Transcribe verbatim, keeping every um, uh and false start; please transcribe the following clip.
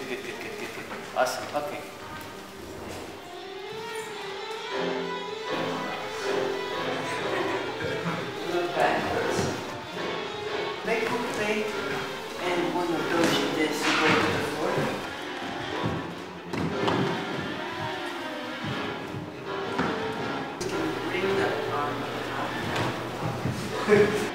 good, good, good, good, good. Awesome. Okay. Look backwards. Make hook plate, and one of those you did, so go to the floor. Bring the arm up.